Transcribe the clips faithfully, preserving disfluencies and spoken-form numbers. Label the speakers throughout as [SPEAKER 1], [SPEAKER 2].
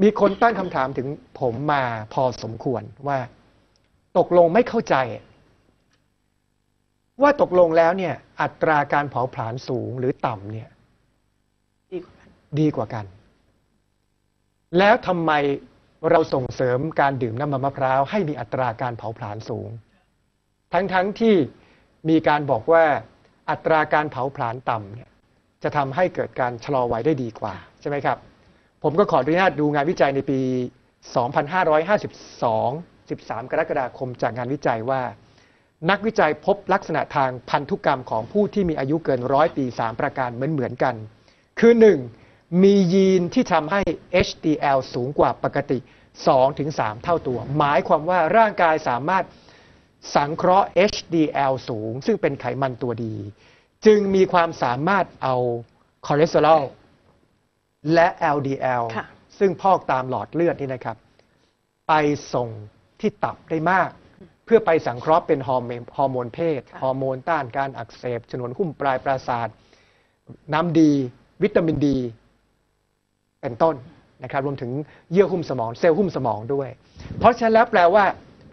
[SPEAKER 1] มีคนตั้งคำถามถึงผมมาพอสมควรว่าตกลงไม่เข้าใจว่าตกลงแล้วเนี่ยอัตราการเผาผลาญสูงหรือต่ำเนี่ยดีกว่ากันดีกว่ากันแล้วทำไมเราส่งเสริมการดื่มน้ำมันมะพร้าวให้มีอัตราการเผาผลาญสูงทั้งๆ ท, ที่มีการบอกว่าอัตราการเผาผลาญต่ำเนี่ยจะทำให้เกิดการชะลอวัยได้ดีกว่าใช่ไหมครับผมก็ขออนุญาตดูงานวิจัยในปี สองพันห้าร้อยห้าสิบสอง สิบสาม กรกฎาคมจากงานวิจัยว่านักวิจัยพบลักษณะทางพันธุกรรมของผู้ที่มีอายุเกินร้อยปีสามประการเหมือนๆกันคือหนึ่งมียีนที่ทำให้ เอช ดี แอล สูงกว่าปกติ สองถึงสาม เท่าตัวหมายความว่าร่างกายสามารถสังเคราะห์ เอช ดี แอล สูงซึ่งเป็นไขมันตัวดีจึงมีความสามารถเอาคอเลสเตอรอลและ แอล ดี แอล ซึ่งพอกตามหลอดเลือดนี่นะครับไปส่งที่ตับได้มากเพื่อไปสังเคราะห์เป็นฮอร์โมนฮอร์โมนเพศฮอร์โมนต้านการอักเสบฉนวนหุ้มปลายประสาทน้ำดีวิตามินดีเป็นต้นนะครับรวมถึงเยื่อหุ้มสมองเซลล์หุ้มสมองด้วยเพราะฉะนั้นแล้วแปลว่า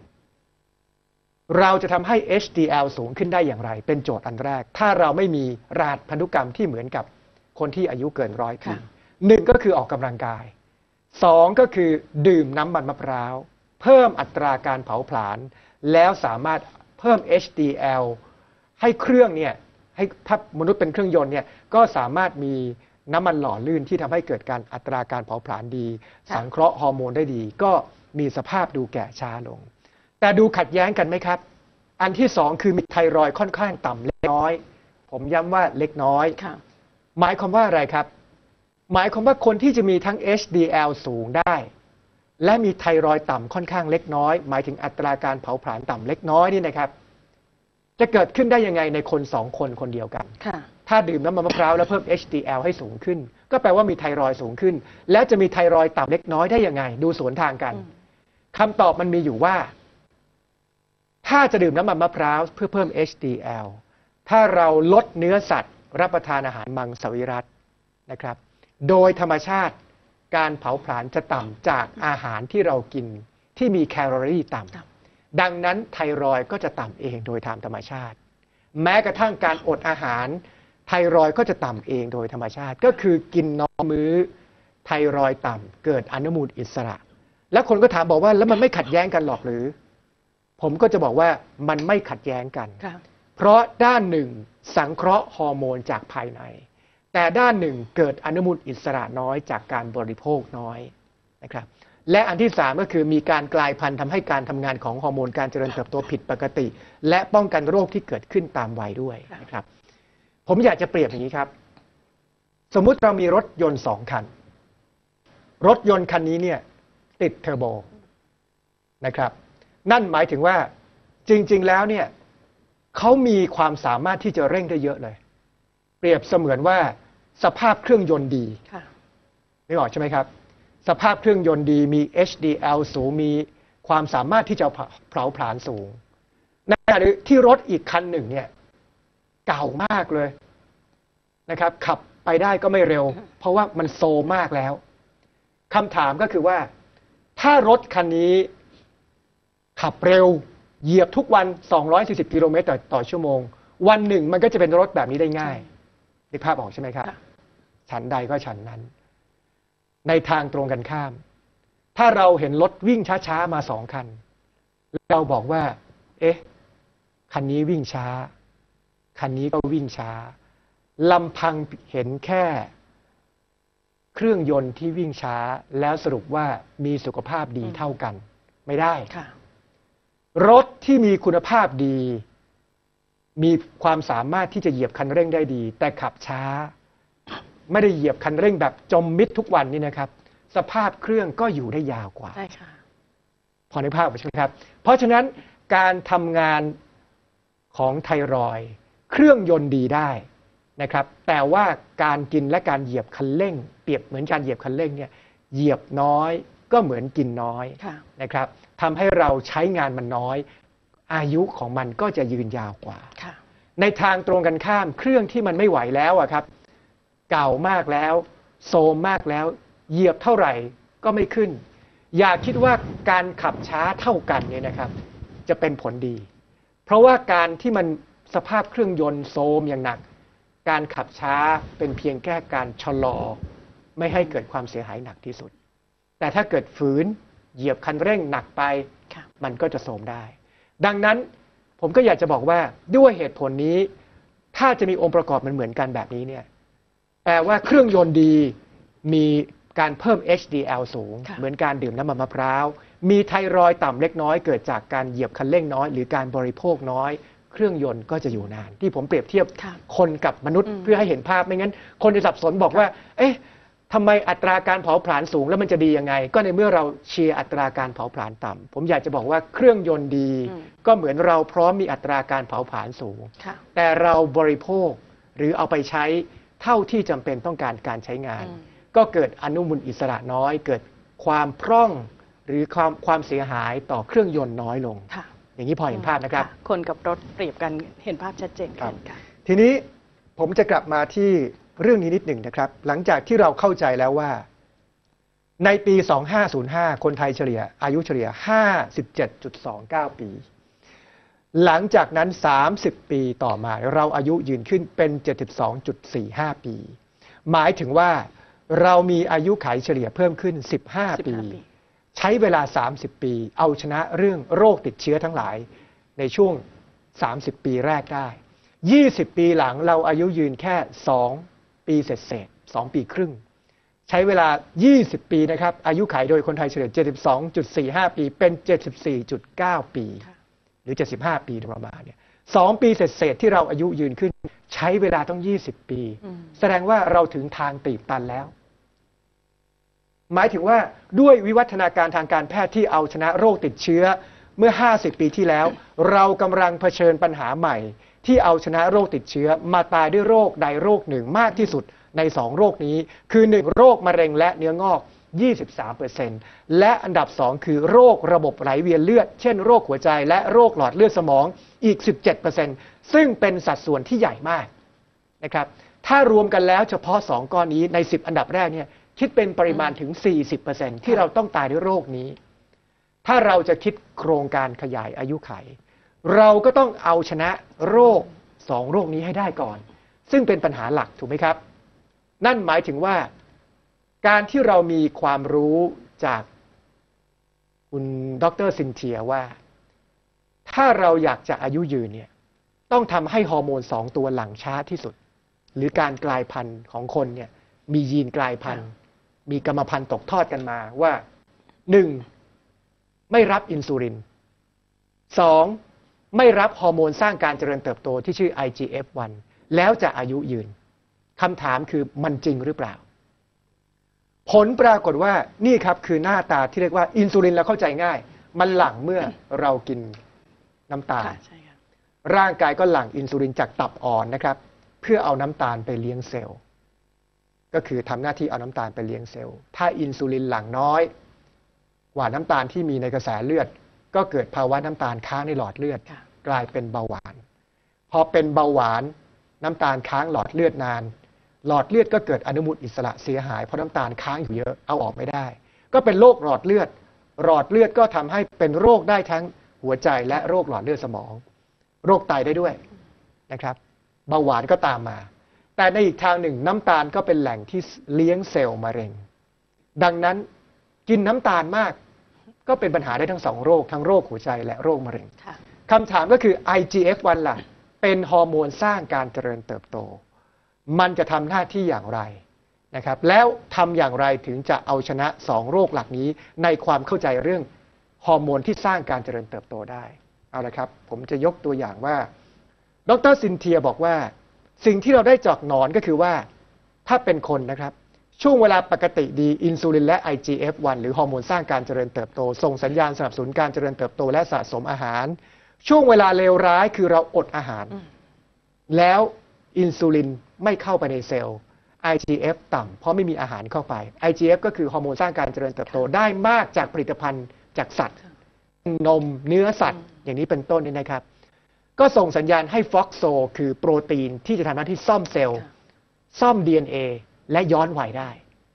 [SPEAKER 1] เราจะทำให้ เอช ดี แอล สูงขึ้นได้อย่างไรเป็นโจทย์อันแรกถ้าเราไม่มีรหัสพันธุกรรมที่เหมือนกับคนที่อายุเกินร้อยปีหนึ่งก็คือออกกำลังกายสองก็คือดื่มน้ำมันมะพร้าวเพิ่มอัตราการเผาผลาญแล้วสามารถเพิ่ม เอช ดี แอล ให้เครื่องเนี่ยให้ถ้ามนุษย์เป็นเครื่องยนต์เนี่ยก็สามารถมีน้ำมันหล่อลื่นที่ทำให้เกิดการอัตราการเผาผลาญดีสังเคราะห์ฮอร์โมนได้ดีก็มีสภาพดูแก่ช้าลงแต่ดูขัดแย้งกันไหมครับอันที่สองคือมีไทรอยด์ค่อนข้างต่ำเล็กน้อยผมย้ำว่าเล็กน้อยหมายความว่าอะไรครับหมายความว่าคนที่จะมีทั้ง เอช ดี แอล สูงได้และมีไทรอยด์ต่ำค่อนข้างเล็กน้อยหมายถึงอัตราการเผาผลาญต่ำเล็กน้อยนี่นะครับจะเกิดขึ้นได้ยังไงในคนสองคนคนเดียวกันถ้าดื่มน้ำมันมะพร้าวแล้วเพิ่ม เอช ดี แอล ให้สูงขึ้นก็แปลว่ามีไทรอยด์สูงขึ้นแล้วจะมีไทรอยด์ต่ำเล็กน้อยได้ยังไงดูสวนทางกันคำตอบมันมีอยู่ว่าถ้าจะดื่มน้ำมันมะพร้าวเพื่อเพิ่ม เอช ดี แอล ถ้าเราลดเนื้อสัตว์รับประทานอาหารมังสวิรัตินะครับโดยธรรมชาติการเผาผลาญจะต่ำจากอาหารที่เรากินที่มีแคลอรี่ต่ำดังนั้นไทรอยด์ก็จะต่ำเองโดยตามธรรมชาติแม้กระทั่งการอดอาหารไทรอยด์ก็จะต่ำเองโดยธรรมชาติก็คือกินน้อยมื้อไทรอยด์ต่ำเกิดอนุมูลอิสระแล้วคนก็ถามบอกว่าแล้วมันไม่ขัดแย้งกันหรอกหรือผมก็จะบอกว่ามันไม่ขัดแย้งกันเพราะด้านหนึ่งสังเคราะห์ฮอร์โมนจากภายในแต่ด้านหนึ่งเกิดอนุมูลอิสระน้อยจากการบริโภคน้อยนะครับและอันที่สามก็คือมีการกลายพันธุ์ทำให้การทำงานของฮอร์โมนการเจริญเติบโตผิดปกติและป้องกันโรคที่เกิดขึ้นตามวัยด้วยนะครับผมอยากจะเปรียบอย่างนี้ครับสมมุติเรามีรถยนต์สองคันรถยนต์คันนี้เนี่ยติดเทอร์โบนะครับนั่นหมายถึงว่าจริงๆแล้วเนี่ยเขามีความสามารถที่จะเร่งได้เยอะเลยเปรียบเสมือนว่าสภาพเครื่องยนต์ดีไม่ออกใช่ไหมครับสภาพเครื่องยนต์ดีมี เอช ดี แอล สูงมีความสามารถที่จะเผาผลาญสูงในขณะที่รถอีกคันหนึ่งเนี่ยเก่ามากเลยนะครับขับไปได้ก็ไม่เร็วเพราะว่ามันโซมมากแล้วคำถามก็คือว่าถ้ารถคันนี้ขับเร็วเหยียบทุกวันสองร้อยสี่สิบกิโลเมตรต่อชั่วโมงวันหนึ่งมันก็จะเป็นรถแบบนี้ได้ง่ายนึกภาพออกใช่ไหมครับฉันใดก็ฉันนั้นในทางตรงกันข้ามถ้าเราเห็นรถวิ่งช้าๆมาสองคันเราบอกว่าเอ๊ะคันนี้วิ่งช้าคันนี้ก็วิ่งช้าลำพังเห็นแค่เครื่องยนต์ที่วิ่งช้าแล้วสรุปว่ามีสุขภาพดีเท่ากันไม่ได้รถที่มีคุณภาพดีมีความสามารถที่จะเหยียบคันเร่งได้ดีแต่ขับช้าไม่ได้เหยียบคันเร่งแบบจมมิดทุกวันนี่นะครับสภาพเครื่องก็อยู่ได้ยาวกว่าใช่ค่ะพอในภาพใช่ไหมครับเพราะฉะนั้นการทำงานของไทรอยด์เครื่องยนต์ดีได้นะครับแต่ว่าการกินและการเหยียบคันเร่งเปรียบเหมือนการเหยียบคันเร่งเนี่ยเหยียบน้อยก็เหมือนกินน้อยนะครับทำให้เราใช้งานมันน้อยอายุของมันก็จะยืนยาวกว่าในทางตรงกันข้ามเครื่องที่มันไม่ไหวแล้วอะครับเก่ามากแล้วโซมมากแล้วเหยียบเท่าไหร่ก็ไม่ขึ้น อย่าคิดว่าการขับช้าเท่ากันเนี่ยนะครับจะเป็นผลดี เพราะว่าการที่มันสภาพเครื่องยนต์โทรมอย่างหนักการขับช้าเป็นเพียงแค่การชะลอไม่ให้เกิดความเสียหายหนักที่สุดแต่ถ้าเกิดฝืนเหยียบคันเร่งหนักไปมันก็จะโทรมได้ดังนั้นผมก็อยากจะบอกว่าด้วยเหตุผลนี้ถ้าจะมีองค์ประกอบมันเหมือนกันแบบนี้เนี่ยแปลว่าเครื่องยนต์ดีมีการเพิ่ม เอช ดี แอล สูงเหมือนการดื่มน้ำมันมะพร้าวมีไทรอยด์ต่ำเล็กน้อยเกิดจากการเหยียบคันเร่งน้อยหรือการบริโภคน้อยเครื่องยนต์ก็จะอยู่นานที่ผมเปรียบเทียบคนกับมนุษย์เพื่อให้เห็นภาพไม่งั้นคนจะสับสนบอกว่าเอ๊ะทำไมอัตราการเผาผลาญสูงแล้วมันจะดียังไงก็ในเมื่อเราเชียร์อัตราการเผาผลาญต่ำผมอยากจะบอกว่าเครื่องยนต์ดีก็เหมือนเราพร้อมมีอัตราการเผาผลาญสูงแต่เราบริโภคหรือเอาไปใช้เท่าที่จำเป็นต้องการการใช้งานก็เกิดอนุมูลอิสระน้อยเกิดความพร่องหรือความความเสียหายต่อเครื่องยนต์น้อยลงอย่างนี้พอเห็นภาพนะครับ
[SPEAKER 2] คนกับรถเปรียบกันเห็นภาพชัดเจนกันค่ะ
[SPEAKER 1] ทีนี้ผมจะกลับมาที่เรื่องนี้นิดหนึ่งนะครับหลังจากที่เราเข้าใจแล้วว่าในปีสองพันห้าร้อยห้าคนไทยเฉลี่ยอายุเฉลี่ย ห้าสิบเจ็ดจุดสองเก้า ปีหลังจากนั้นสามสิบปีต่อมาเราอายุยืนขึ้นเป็น เจ็ดสิบสองจุดสี่ห้า ปีหมายถึงว่าเรามีอายุขัยเฉลี่ยเพิ่มขึ้นสิบห้าปีใช้เวลาสามสิบปีเอาชนะเรื่องโรคติดเชื้อทั้งหลายในช่วงสามสิบปีแรกได้ยี่สิบปีหลังเราอายุยืนแค่สองปีเศษเศษสองปีครึ่งใช้เวลายี่สิบปีนะครับอายุขัยโดยคนไทยเฉลี่ย เจ็ดสิบสองจุดสี่ห้า ปีเป็น เจ็ดสิบสี่จุดเก้า ปีหรือเจ็ดสิบห้าปีประมาณเนี่ยสองปีเศษเศษที่เราอายุยืนขึ้นใช้เวลาต้องยี่สิบปีแสดงว่าเราถึงทางตีบตันแล้วหมายถึงว่าด้วยวิวัฒนาการทางการแพทย์ที่เอาชนะโรคติดเชื้อเมื่อห้าสิบปีที่แล้วเรากำลังเผชิญปัญหาใหม่ที่เอาชนะโรคติดเชื้อมาตายด้วยโรคใดโรคหนึ่งมากที่สุดในสองโรคนี้คือหนึ่งโรคมะเร็งและเนื้องอก ยี่สิบสามเปอร์เซ็นต์ และอันดับสองคือโรคระบบไหลเวียนเลือดเช่นโรคหัวใจและโรคหลอดเลือดสมองอีก สิบเจ็ดเปอร์เซ็นต์ ซึ่งเป็นสัดส่วนที่ใหญ่มากนะครับถ้ารวมกันแล้วเฉพาะสองก้อนนี้ในสิบอันดับแรกเนี่ยคิดเป็นปริมาณถึง สี่สิบเปอร์เซ็นต์ ที่เราต้องตายด้วยโรคนี้ถ้าเราจะคิดโครงการขยายอายุขัยเราก็ต้องเอาชนะโรคสองโรคนี้ให้ได้ก่อนซึ่งเป็นปัญหาหลักถูกไหมครับนั่นหมายถึงว่าการที่เรามีความรู้จากคุณดร.ซินเทียว่าถ้าเราอยากจะอายุยืนเนี่ยต้องทำให้ฮอร์โมนสองตัวหลั่งช้าที่สุดหรือการกลายพันธุ์ของคนเนี่ยมียีนกลายพันธุ์มีกรรมพันธุ์ตกทอดกันมาว่าหนึ่งไม่รับอินซูลินสองไม่รับฮอร์โมนสร้างการเจริญเติบโตที่ชื่อ ไอ จี เอฟ วัน แล้วจะอายุยืนคำถามคือมันจริงหรือเปล่าผลปรากฏว่านี่ครับคือหน้าตาที่เรียกว่าอินซูลินเราเข้าใจง่ายมันหลั่งเมื่อเรากินน้ำตาลร่างกายก็หลั่งอินซูลินจากตับอ่อนนะครับเพื่อเอาน้ำตาลไปเลี้ยงเซลล์ก็คือทำหน้าที่เอาน้ำตาลไปเลี้ยงเซลล์ถ้าอินซูลินหลั่งน้อยกว่าน้ำตาลที่มีในกระแสเลือดก็เกิดภาวะน้ำตาลค้างในหลอดเลือดกลายเป็นเบาหวานพอเป็นเบาหวานน้ำตาลค้างหลอดเลือดนานหลอดเลือดก็เกิดอนุมูลอิสระเสียหายเพราะน้ำตาลค้างอยู่เยอะเอาออกไม่ได้ก็เป็นโรคหลอดเลือดหลอดเลือดก็ทำให้เป็นโรคได้ทั้งหัวใจและโรคหลอดเลือดสมองโรคไตได้ด้วยนะครับเบาหวานก็ตามมาแต่ในอีกทางหนึ่งน้ำตาลก็เป็นแหล่งที่เลี้ยงเซลล์มะเร็งดังนั้นกินน้ำตาลมากก็เป็นปัญหาได้ทั้งสองโรคทั้งโรคหัวใจและโรคมะเร็งคำถามก็คือ ไอ จี เอฟ วัน ล่ะเป็นฮอร์โมนสร้างการเจริญเติบโตมันจะทำหน้าที่อย่างไรนะครับแล้วทำอย่างไรถึงจะเอาชนะสองโรคหลักนี้ในความเข้าใจเรื่องฮอร์โมนที่สร้างการเจริญเติบโตได้เอาละครับผมจะยกตัวอย่างว่าดร.ซินเทียบอกว่าสิ่งที่เราได้จากหนอนก็คือว่าถ้าเป็นคนนะครับช่วงเวลาปกติดีอินซูลินและ ไอ จี เอฟ วัน หรือฮอร์โมนสร้างการเจริญเติบโตส่งสัญญาณสนับสนุนการเจริญเติบโตและสะสมอาหารช่วงเวลาเลวร้ายคือเราอดอาหารแล้วอินซูลินไม่เข้าไปในเซลล์ ไอ จี เอฟ ต่ำเพราะไม่มีอาหารเข้าไป ไอ จี เอฟ ก็คือฮอร์โมนสร้างการเจริญเติบโตได้มากจากผลิตภัณฑ์จากสัตว์นมเนื้อสัตว์อย่างนี้เป็นต้นนี่นะครับก็ส่งสัญญาณให้ฟอกโซคือโปรตีนที่จะทำหน้าที่ซ่อมเซลล์ซ่อม ดี เอ็น เอ และย้อนวัยได้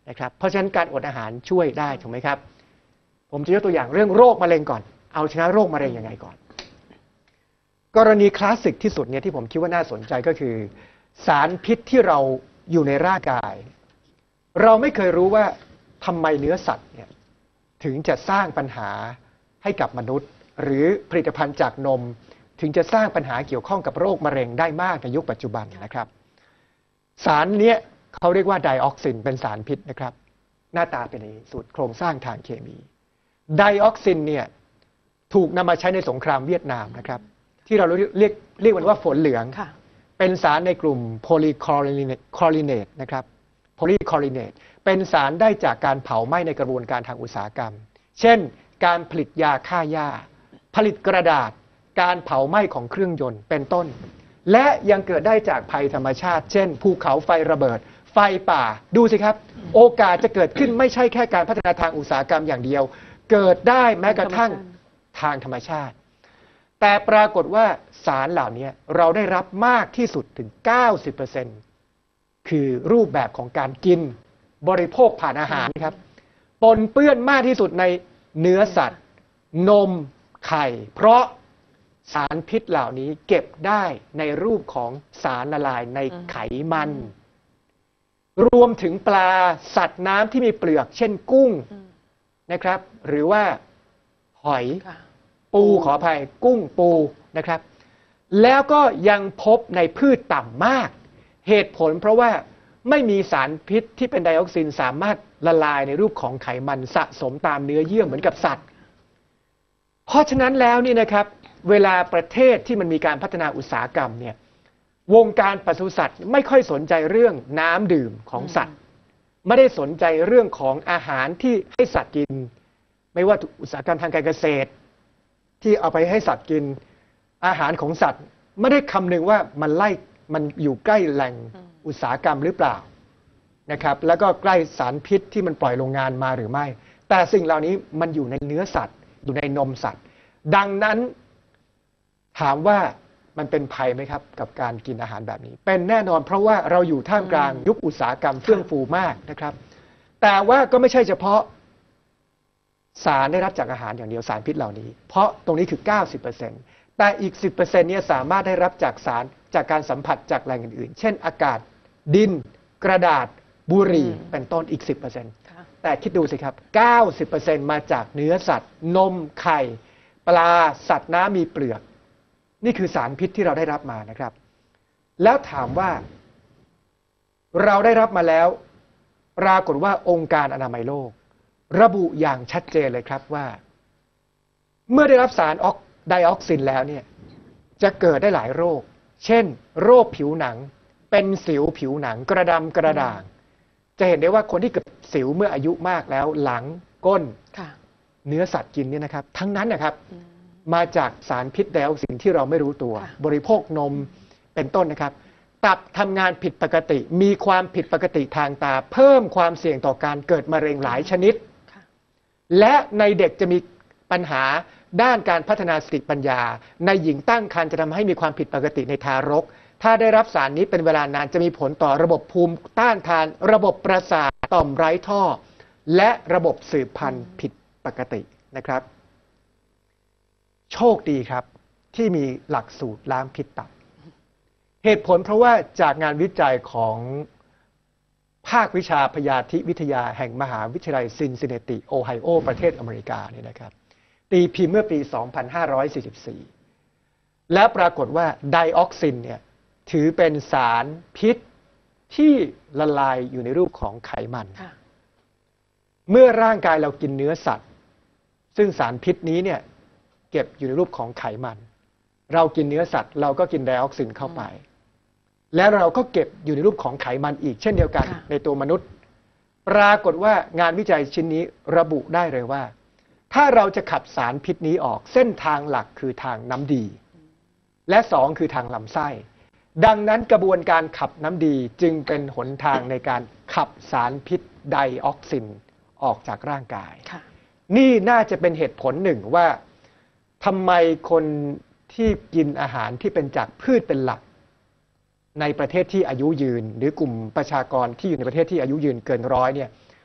[SPEAKER 1] นะครับเพราะฉะนั้นการอดอาหารช่วยได้ถูกไหมครับผมจะยกตัวอย่างเรื่องโรคมะเร็งก่อนเอาชนะโรคมะเร็งยังไงก่อนกรณีคลาสสิกที่สุดเนี่ยที่ผมคิดว่าน่าสนใจก็คือสารพิษที่เราอยู่ในร่างกายเราไม่เคยรู้ว่าทำไมเนื้อสัตว์เนี่ยถึงจะสร้างปัญหาให้กับมนุษย์หรือผลิตภัณฑ์จากนมถึงจะสร้างปัญหาเกี่ยวข้องกับโรคมะเร็งได้มากในยุคปัจจุบันนะครับสารเนี้ยเขาเรียกว่าไดออกซินเป็นสารพิษนะครับหน้าตาเป็นอย่างนี้สูตรโครงสร้างทางเคมีไดออกซินเนี่ยถูกนำมาใช้ในสงครามเวียดนามนะครับที่เราเรียกเรียกเรียกมันว่าฝนเหลืองเป็นสารในกลุ่มโพลีคลอรีเนตนะครับโพลีคลอรีเนตเป็นสารได้จากการเผาไหม้ในกระบวนการทางอุตสาหกรรมเช่นการผลิตยาฆ่าหญ้าผลิตกระดาษการเผาไหม้ของเครื่องยนต์เป็นต้นและยังเกิดได้จากภัยธรรมชาติเช่นภูเขาไฟระเบิดไฟป่าดูสิครับโอกาสจะเกิดขึ้นไม่ใช่แค่การพัฒนาทางอุตสาหกรรมอย่างเดียวเกิดได้แม้กระทั่งทางธรรมชาติแต่ปรากฏว่าสารเหล่านี้เราได้รับมากที่สุดถึง เก้าสิบเปอร์เซ็นต์ คือรูปแบบของการกินบริโภคผ่านอาหารครับปนเปื้อนมากที่สุดในเนื้อสัตว์นมไข่เพราะสารพิษเหล่านี้เก็บได้ในรูปของสารละลายในไขมันรวมถึงปลาสัตว์น้ำที่มีเปลือกเช่นกุ้งนะครับหรือว่าหอยปูขออภัยกุ้งปูนะครับแล้วก็ยังพบในพืชต่ำมากเหตุผลเพราะว่าไม่มีสารพิษที่เป็นไดออกซินสามารถละลายในรูปของไขมันสะสมตามเนื้อเยื่อเหมือนกับสัตว์เพราะฉะนั้นแล้วนี่นะครับเวลาประเทศที่มันมีการพัฒนาอุตสาหกรรมเนี่ยวงการปศุสัตว์ไม่ค่อยสนใจเรื่องน้ำดื่มของสัตว์ไม่ได้สนใจเรื่องของอาหารที่ให้สัตว์กินไม่ว่าอุตสาหกรรมทางการเกษตรที่เอาไปให้สัตว์กินอาหารของสัตว์ไม่ได้คำนึงว่ามันไล่มันอยู่ใกล้แหล่งอุตสาหกรรมหรือเปล่านะครับแล้วก็ใกล้สารพิษที่มันปล่อยโรงงานมาหรือไม่แต่สิ่งเหล่านี้มันอยู่ในเนื้อสัตว์อยู่ในนมสัตว์ดังนั้นถามว่ามันเป็นภัยไหมครับกับการกินอาหารแบบนี้เป็นแน่นอนเพราะว่าเราอยู่ท่ามกลางยุคอุตสาหกรรมเฟื่องฟูมากนะครับแต่ว่าก็ไม่ใช่เฉพาะสารได้รับจากอาหารอย่างเดียวสารพิษเหล่านี้เพราะตรงนี้คือ เก้าสิบเปอร์เซ็นต์ แต่อีก สิบเปอร์เซ็นต์ เนี่ยสามารถได้รับจากสารจากการสัมผัสจากแหล่งอื่นๆเช่นอากาศดินกระดาษบุหรี่เป็นต้นอีก สิบเปอร์เซ็นต์ แต่คิดดูสิครับ เก้าสิบเปอร์เซ็นต์ มาจากเนื้อสัตว์นมไข่ปลาสัตว์น้ำมีเปลือกนี่คือสารพิษที่เราได้รับมานะครับแล้วถามว่าเราได้รับมาแล้วปรากฏว่าองค์การอนามัยโลกระบุอย่างชัดเจนเลยครับว่าเมื่อได้รับสารออกไดออกซินแล้วเนี่ยจะเกิดได้หลายโรคเช่นโรคผิวหนังเป็นสิวผิวหนังกระดำกระด่างจะเห็นได้ว่าคนที่เกิดสิวเมื่ออายุมากแล้วหลังก้นเนื้อสัตว์กินเนี่ยนะครับทั้งนั้นนะครับมาจากสารพิษไดออกซินที่เราไม่รู้ตัวบริโภคนมเป็นต้นนะครับตับทำงานผิดปกติมีความผิดปกติทางตาเพิ่มความเสี่ยงต่อการเกิดมะเร็งหลายชนิดและในเด็กจะมีปัญหาด้านการพัฒนาสติปัญญาในหญิงตั้งครรภ์จะทำให้มีความผิดปกติในทารกถ้าได้รับสารนี้เป็นเวลานานจะมีผลต่อระบบภูมิต้านทานระบบประสาทต่อมไร้ท่อและระบบสืบพันธุ์ผิดปกตินะครับโชคดีครับที่มีหลักสูตรล้างพิษตับเหตุผลเพราะว่าจากงานวิจัยของภาควิชาพยาธิวิทยาแห่งมหาวิทยาลัยซินซินเนติโอไฮโอประเทศอเมริกาเนี่ยนะครับตีพิมพ์เมื่อปี สองพันห้าร้อยสี่สิบสี่ และปรากฏว่าไดออกซินเนี่ยถือเป็นสารพิษที่ละลายอยู่ในรูปของไขมันเมื่อร่างกายเรากินเนื้อสัตว์ซึ่งสารพิษนี้เนี่ยเก็บอยู่ในรูปของไขมันเรากินเนื้อสัตว์เราก็กินไดออกซินเข้าไปและเราก็เก็บอยู่ในรูปของไขมันอีกเช่นเดียวกันในตัวมนุษย์ปรากฏว่างานวิจัยชิ้นนี้ระบุได้เลยว่าถ้าเราจะขับสารพิษนี้ออกเส้นทางหลักคือทางน้ำดีและสองคือทางลำไส้ดังนั้นกระบวนการขับน้ำดีจึงเป็นหนทางในการขับสารพิษไดออกซินออกจากร่างกายนี่น่าจะเป็นเหตุผลหนึ่งว่าทำไมคนที่กินอาหารที่เป็นจากพืชเป็นหลักในประเทศที่อายุยืนหรือกลุ่มประชากรที่อยู่ในประเทศที่อายุยืนเกินร้อยเนี่ย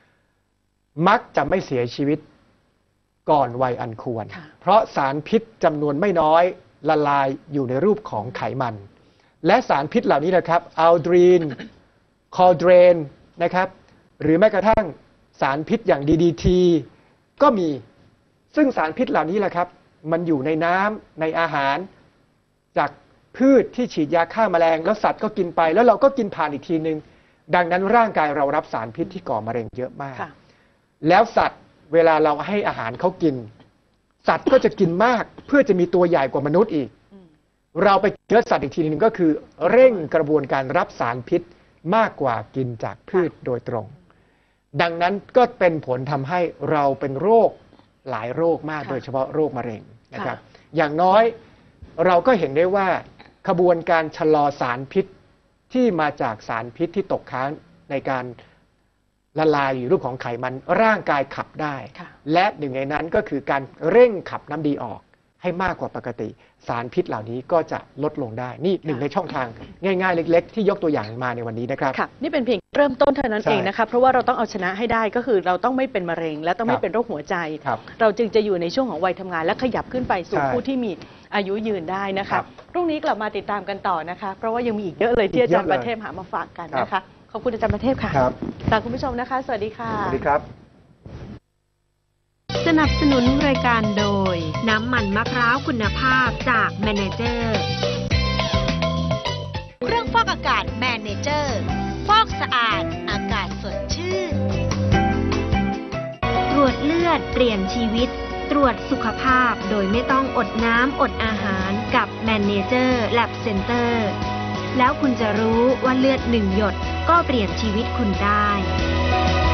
[SPEAKER 1] มักจะไม่เสียชีวิตก่อนวัยอันควร
[SPEAKER 2] ค่ะ
[SPEAKER 1] เพราะสารพิษจำนวนไม่น้อยละลายอยู่ในรูปของไขมัน และสารพิษเหล่านี้นะครับอัลดรีน คอลเดรนนะครับหรือแม้กระทั่งสารพิษอย่าง ดี ดี ที ก็มีซึ่งสารพิษเหล่านี้แหละครับมันอยู่ในน้ำในอาหารจากพืชที่ฉีดยาฆ่าแมลงแล้วสัตว์ก็กินไปแล้วเราก็กินผ่านอีกทีนึงดังนั้นร่างกายเรารับสารพิษที่ก่อมะเร็งเยอะมาก
[SPEAKER 2] ค่ะ
[SPEAKER 1] แล้วสัตว์เวลาเราให้อาหารเขากิน สัตว์ก็จะกินมากเพื่อจะมีตัวใหญ่กว่ามนุษย์อีก
[SPEAKER 2] อืม
[SPEAKER 1] เราไปกินเนื้อสัตว์อีกทีนึงก็คือ เร่งกระบวนการรับสารพิษมากกว่ากินจากพืชโดยตรง ดังนั้นก็เป็นผลทำให้เราเป็นโรคหลายโรคมาก
[SPEAKER 2] ค่ะ
[SPEAKER 1] โดยเฉพาะโรคมะเร็งนะครับ
[SPEAKER 2] ค่ะ
[SPEAKER 1] อย่างน้อยเราก็เห็นได้ว่าขบวนการชะลอสารพิษที่มาจากสารพิษที่ตกค้างในการละลายอยู่รูปของไขมันร่างกายขับได้
[SPEAKER 2] ค่ะ
[SPEAKER 1] และหนึ่งในนั้นก็คือการเร่งขับน้ำดีออกให้มากกว่าปกติ สารพิษเหล่านี้ก็จะลดลงได้ นี่หนึ่งในช่องทางง่ายๆ เล็กๆ ที่ยกตัวอย่างมาในวันนี้นะครับ
[SPEAKER 2] ค่ะนี่เป็นเพียงเริ่มต้นเท่านั้น
[SPEAKER 1] ใช่
[SPEAKER 2] เองนะคะเพราะว่าเราต้องเอาชนะให้ได้ก็คือเราต้องไม่เป็นมะเร็ง และต้อง
[SPEAKER 1] ครั
[SPEAKER 2] ไม่
[SPEAKER 1] บ
[SPEAKER 2] เป็นโรคหัวใจ
[SPEAKER 1] ครับ
[SPEAKER 2] เราจึงจะอยู่ในช่วงของวัยทำงาน และขยับขึ้นไปสู่
[SPEAKER 1] ใช่
[SPEAKER 2] ผู้ที่มีอายุยืนได้นะ
[SPEAKER 1] ครั
[SPEAKER 2] คะ
[SPEAKER 1] บ
[SPEAKER 2] พรุ่งนี้กลับมาติดตามกันต่อนะคะ เพราะว่ายังมีอีกเยอะเลยที่
[SPEAKER 1] อี
[SPEAKER 2] อาก
[SPEAKER 1] เย
[SPEAKER 2] จา
[SPEAKER 1] อะ
[SPEAKER 2] รย์
[SPEAKER 1] เลย
[SPEAKER 2] ประเทศหามาฝากกัน
[SPEAKER 1] ครับ
[SPEAKER 2] นะคะขอบคุณอาจารย์ประเทศค่ะ
[SPEAKER 1] ครับ
[SPEAKER 2] ลาคุณผู้ชมนะคะ สวัสดีค่ะ
[SPEAKER 1] สวัสดีครับ
[SPEAKER 3] สนับสนุนรายการโดย น้ำมันมะพร้าวคุณภาพจากแมเนเจอร์
[SPEAKER 4] เครื่องฟอกอากาศแมเนเจอร์ ฟอกสะอาดอากาศสดชื่น
[SPEAKER 3] ตรวจเลือดเปลี่ยนชีวิต ตรวจสุขภาพโดยไม่ต้องอดน้ำอดอาหารกับแมเนเจอร์ Lab Center แล้วคุณจะรู้ว่าเลือดหนึ่งหยดก็เปลี่ยนชีวิตคุณได้